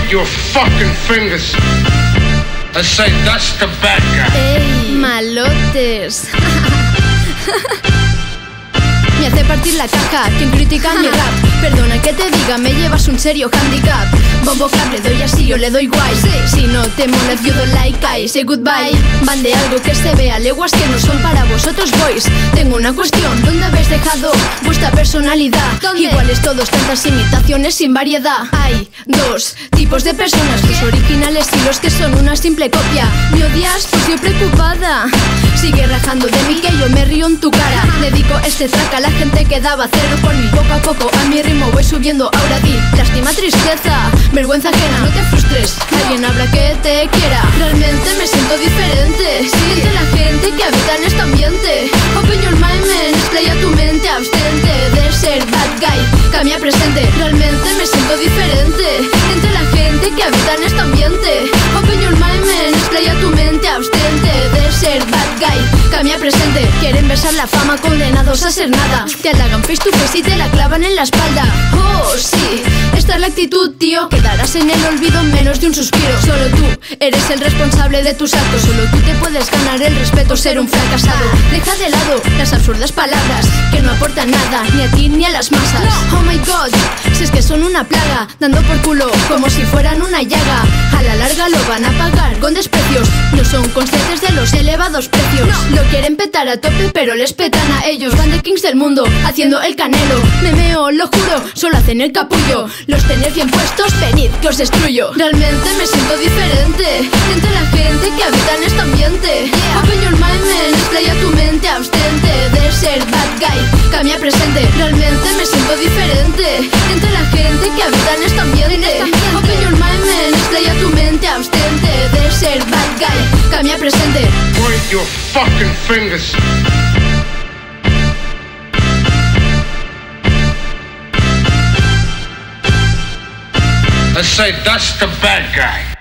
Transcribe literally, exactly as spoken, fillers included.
Point your fucking fingers. I say that's the bad guy. ¡Ey, malotes! Me hace partir la caja quien critica mi rap. Perdona que te diga, me llevas un serio handicap. Bombo clap, le doy así, yo le doy guay. Si no te mola, you don't like, I say goodbye. Van de algo que se vea, leguas que no son para vosotros, boys. Tengo una cuestión, ¿dónde habéis dejado vuestra personalidad? ¿Dónde? Iguales todos, tantas imitaciones sin variedad. Hay dos tipos de personas, los originales y los que son una simple copia. ¿Me odias? Pues yo preocupada. Sigue rajando de mí que yo me río en tu cara. Dedico este track a la gente que daba cero por mí. Poco a poco a mi ritmo voy subiendo. Ahora di, lástima, tristeza, vergüenza ajena, no te frustres. Alguien habrá que te quiera. Realmente me siento diferente. Sí, entre la gente que habita en este ambiente. Open your mind, man, explaya tu mente. Abstente de ser bad guy, cambia presente. Realmente me siento diferente. Entre la gente que habita en este ambiente. Open your mind, man, explaya tu mente. Abstente de ser bad guy, cambia presente. Quieren besar la fama, condenados a ser nada. Te halagan face to face y te la clavan en la espalda. Oh, sí, esta es la actitud, tío. Quedarás en el olvido en menos de un suspiro. Solo tú eres el responsable de tus actos. Solo tú te puedes ganar el respeto, ser un fracasado. Deja de lado las absurdas palabras que no aportan nada, ni a ti ni a las masas. Oh my god, si es que son una plaga, dando por culo como si fueran una llaga. A la larga lo van a pagar con desprecios. No son conscientes de los elevados precios. Lo quieren petar a tope pero les petan a ellos. Van de kings del mundo haciendo el canelo. Me meo, lo juro, solo hacen el capullo. Los tenéis bien puestos, venid que os destruyo. Realmente me siento diferente entre la gente que habita en este ambiente. Open your mind, man, explaya tu mente. Abstente de ser bad guy, cambia presente. Realmente me siento diferente entre la gente que habita en este ambiente. Open your mind, man, explaya tu mente. Abstente de ser bad guy, cambia presente. Point your fucking fingers. I say that's the bad guy.